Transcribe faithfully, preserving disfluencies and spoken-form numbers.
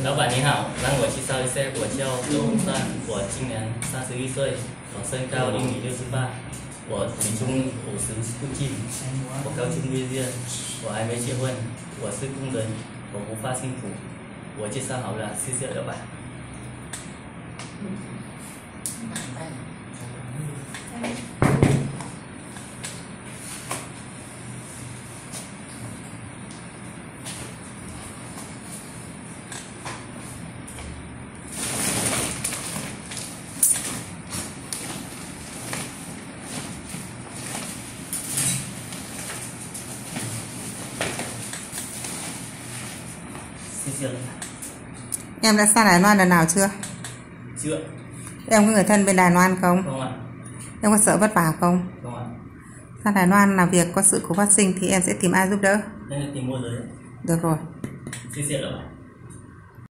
老板你好，让我介绍一下，我叫周洪山，我今年三十一岁，我身高一米六十八，我体重五十附近，我高中毕业，我还没结婚，我是工人，我不怕辛苦，我介绍好了，谢谢老板。 Em đã sang Đài Loan lần nào chưa? Chưa. Em có người thân bên Đài Loan không? Không ạ. Em có sợ vất vả không? Không ạ. Sang Đài Loan làm việc có sự cố phát sinh thì em sẽ tìm ai giúp đỡ? Em tìm môi giới. Được rồi. Xin lỗi.